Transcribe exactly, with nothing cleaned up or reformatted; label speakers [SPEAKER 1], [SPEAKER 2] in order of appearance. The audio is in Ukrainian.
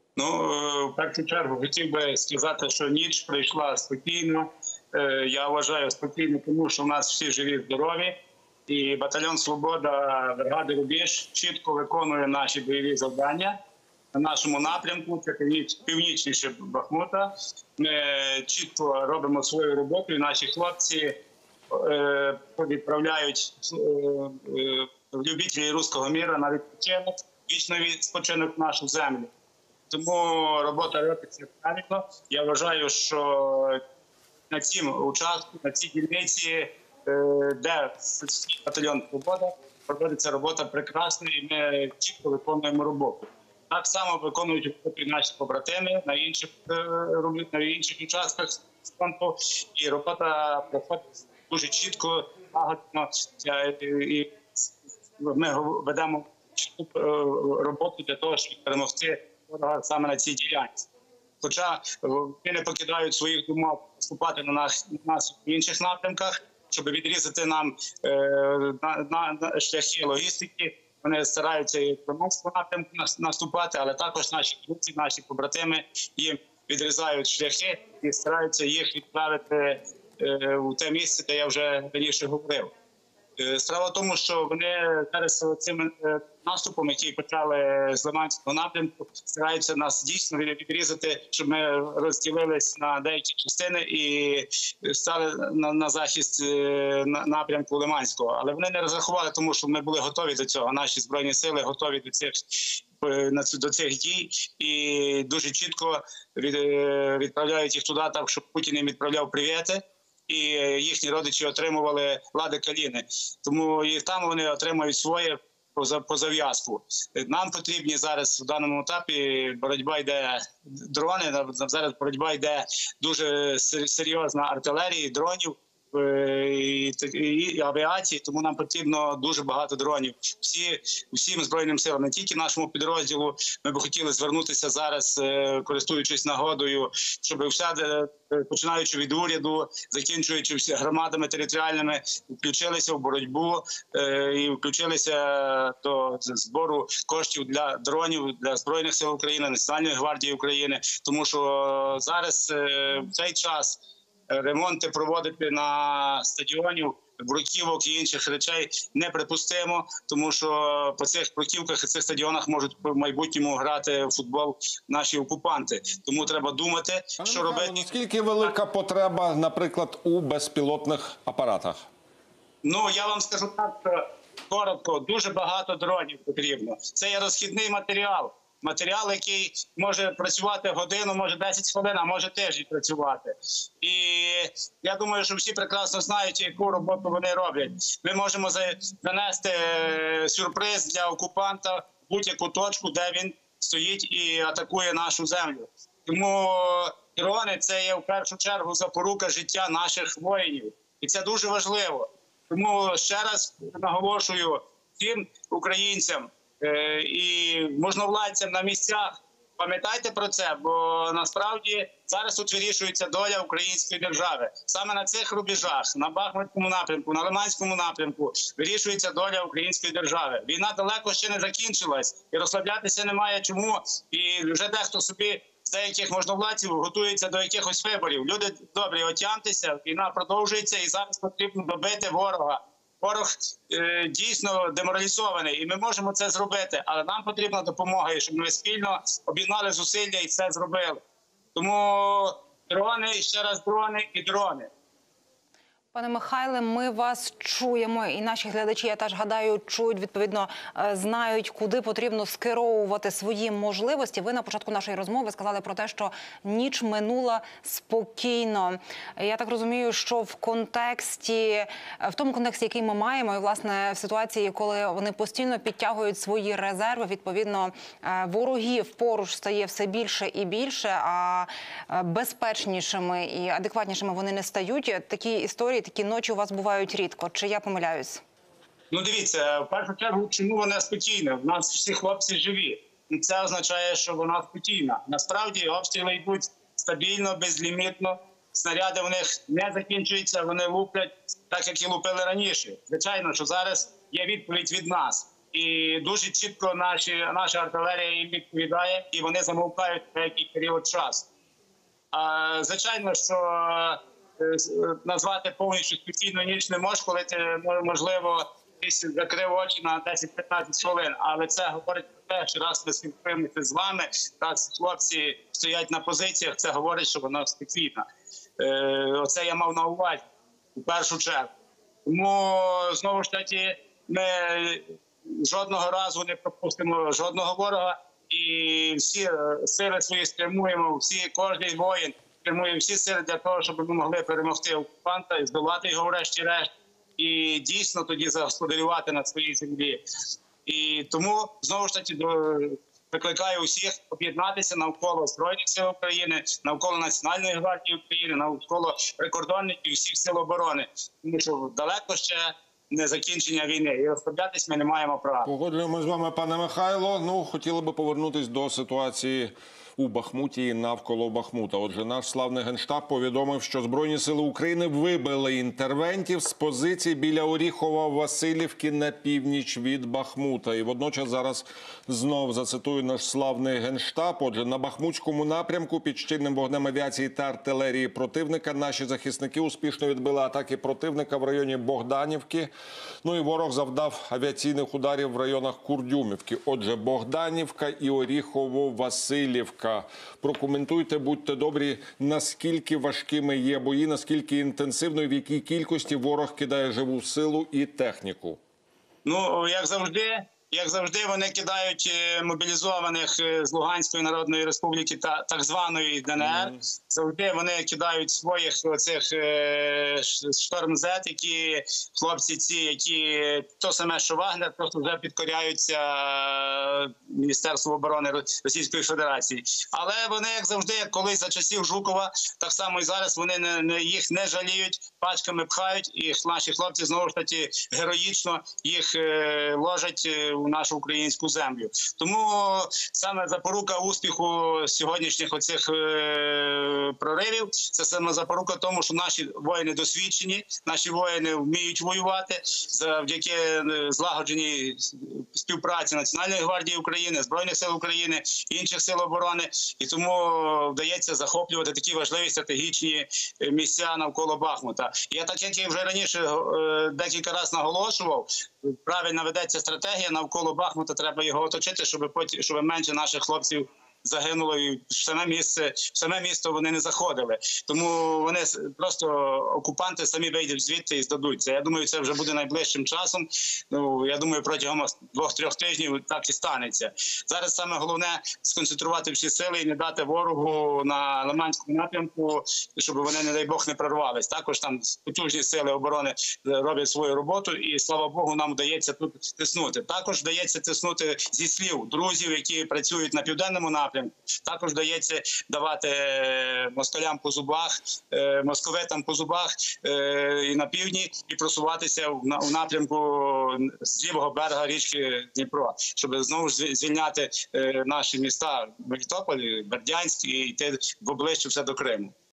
[SPEAKER 1] Ну, в першу чергу хотів би сказати, що ніч пройшла спокійно. Я вважаю спокійно, тому що в нас всі живі, здорові. І батальйон «Свобода» бригади «Рубіж» чітко виконує наші бойові завдання на нашому напрямку, це північніше Бахмута. Ми чітко робимо свою роботу, і наші хлопці відправляють любителі руського міра на відпочинок, вічний спочинок в нашу землю. Тому робота робиться правильно. Я вважаю, що на цьому участку, на цій дільниці, де батальйон «Свобода», проводиться робота прекрасна, і ми чітко виконуємо роботу. Так само виконують роботу і наші побратими на інших, на інших участках фронту. І робота проходить дуже чітко, лагодно. І ми ведемо роботу для того, щоб перемогти ворога саме на цій ділянці. Хоча вони не покидають своїх думок вступати на нас, на нас в інших напрямках, щоб відрізати нам е, на, на, на шляхи логістики. Вони стараються і в Приморському напрямку наступати, але також наші друзі, наші побратими їм відрізають шляхи і стараються їх відправити е, у те місце, де я вже раніше говорив. Справа в тому, що вони зараз цим наступом, який почали з Лиманського напрямку, стараються нас дійсно відрізати, щоб ми розділились на деякі частини і стали на, на захист напрямку Лиманського. Але вони не розрахували, тому що ми були готові до цього. Наші Збройні сили готові до цих, до цих дій і дуже чітко від, відправляють їх туди, так, щоб Путін їм відправляв привіти. І їхні родичі отримували лади каліни. Тому і там вони отримують своє по зав'язку. Нам потрібні зараз в даному етапі боротьба йде дрони, зараз боротьба йде дуже серйозна артилерія, дронів і, і авіації, тому нам потрібно дуже багато дронів. Всі, всім Збройним силам, не тільки нашому підрозділу, ми б хотіли звернутися зараз, користуючись нагодою, щоб вся, починаючи від уряду, закінчуючи всі громадами територіальними, включилися в боротьбу і включилися до збору коштів для дронів, для Збройних сил України, Національної гвардії України, тому що зараз в цей час ремонти проводити на стадіонів, бруківок і інших речей неприпустимо, тому що по цих бруківках і цих стадіонах можуть в майбутньому грати в футбол наші окупанти. Тому треба думати,
[SPEAKER 2] Пане
[SPEAKER 1] що
[SPEAKER 2] Михайло,
[SPEAKER 1] робити.
[SPEAKER 2] Наскільки велика потреба, наприклад, у безпілотних апаратах?
[SPEAKER 1] Ну, я вам скажу так, що коротко, дуже багато дронів потрібно. Це є розхідний матеріал. Матеріал, який може працювати годину, може десять хвилин, а може тиждень працювати. І я думаю, що всі прекрасно знають, яку роботу вони роблять. Ми можемо занести сюрприз для окупанта в будь-яку точку, де він стоїть і атакує нашу землю. Тому дрони – це є в першу чергу запорука життя наших воїнів. І це дуже важливо. Тому ще раз наголошую всім українцям, і можновладцям на місцях, пам'ятайте про це, бо насправді зараз тут вирішується доля української держави. Саме на цих рубежах, на Бахмутському напрямку, на Лиманському напрямку вирішується доля української держави. Війна далеко ще не закінчилась і розслаблятися немає чому. І вже дехто собі з деяких можновладців готується до якихось виборів. Люди добрі, отямтеся, війна продовжується і зараз потрібно добити ворога. Ворог е, дійсно деморалізований, і ми можемо це зробити, але нам потрібна допомога, і щоб ми спільно об'єднали зусилля і це зробили. Тому дрони, ще раз дрони і дрони.
[SPEAKER 3] Пане Михайле, ми вас чуємо, і наші глядачі, я теж гадаю, чують, відповідно, знають, куди потрібно скеровувати свої можливості. Ви на початку нашої розмови сказали про те, що ніч минула спокійно. Я так розумію, що в контексті, в тому контексті, який ми маємо, і, власне, в ситуації, коли вони постійно підтягують свої резерви, відповідно, ворогів поруч стає все більше і більше, а безпечнішими і адекватнішими вони не стають. Такі історії, такі ночі у вас бувають рідко. Чи я помиляюсь?
[SPEAKER 1] Ну, дивіться, в першу чергу, чому вона спокійна? У нас всі хлопці живі. І це означає, що вона спокійна. Насправді, обстріли йдуть стабільно, безлімітно. Снаряди в них не закінчуються, вони луплять так, як і лупили раніше. Звичайно, що зараз є відповідь від нас. І дуже чітко наші, наша артилерія їм відповідає, і вони замовкають на який період часу. А, звичайно, що е, назвати повністю спокійну ніч не можеш, коли ти, можливо, десь закрив очі на десять-п'ятнадцять хвилин. Але це говорить про те, що раз ми співпримося з вами, раз хлопці стоять на позиціях, це говорить, що вона спокійна. Е, оце я мав на увазі у першу чергу. Тому, знову ж таки, ми жодного разу не пропустимо жодного ворога. І всі сили свої спрямуємо, всі, кожний воїн спрямує всі сили для того, щоб ми могли перемогти окупанта і здолати його врешті-решт. І дійсно тоді загосподарювати на своїй землі. І тому, знову ж таки, викликаю усіх об'єднатися навколо Збройних сил України, навколо Національної гвардії України, навколо прикордонників всіх сил оборони. Тому що далеко ще не закінчення війни. І розслаблятись ми не маємо права.
[SPEAKER 2] Погоджуємо з вами, пане Михайло. Ну, хотіли би повернутись до ситуації у Бахмуті і навколо Бахмута. Отже, наш славний Генштаб повідомив, що Збройні сили України вибили інтервентів з позицій біля Оріхова-Василівки на північ від Бахмута. І водночас зараз знов зацитую наш славний Генштаб. Отже, на Бахмутському напрямку під щільним вогнем авіації та артилерії противника наші захисники успішно відбили атаки противника в районі Богданівки. Ну і ворог завдав авіаційних ударів в районах Курдюмівки. Отже, Богданівка і Оріхово-Василівка. Прокоментуйте, будьте добрі, наскільки важкими є бої, наскільки інтенсивно і в якій кількості ворог кидає живу силу і техніку?
[SPEAKER 1] Ну, як завжди, як завжди, вони кидають мобілізованих з Луганської Народної Республіки та так званої Д Н Р. Mm. Завжди вони кидають своїх оцих штормзет, які хлопці ці, які то саме, що Вагнер, просто вже підкоряються Міністерству оборони Російської Федерації. Але вони, як завжди, як колись за часів Жукова, так само і зараз вони не, не, їх не жаліють, пачками пхають, і наші хлопці знову ж таки героїчно їх е, ложать у нашу українську землю. Тому саме запорука успіху сьогоднішніх оцих е, проривів, це саме запорука тому, що наші воїни досвідчені, наші воїни вміють воювати завдяки злагодженій співпраці Національної гвардії України, Збройних сил України, інших сил оборони. І тому вдається захоплювати такі важливі стратегічні місця навколо Бахмута. Я так, як я вже раніше е, декілька разів наголошував, правильно ведеться стратегія навколо Бахмута, треба його оточити, щоб потім, щоб менше наших хлопців загинуло і в саме місце, в саме місто вони не заходили. Тому вони просто, окупанти самі вийдуть звідти і здадуться. Я думаю, це вже буде найближчим часом. Ну, я думаю, протягом двох-трьох тижнів так і станеться. Зараз саме головне сконцентрувати всі сили і не дати ворогу на Лиманському напрямку, щоб вони, не дай Бог, не прорвались. Також там потужні сили оборони роблять свою роботу і, слава Богу, нам вдається тут тиснути. Також вдається тиснути зі слів друзів, які працюють на південному напрямку. Також вдається давати москалям по зубах, московитам по зубах і на півдні, і просуватися у напрямку з лівого берега річки Дніпро, щоб знову ж звільняти наші міста Мелітополь, Бердянськ і йти поближче все до Криму.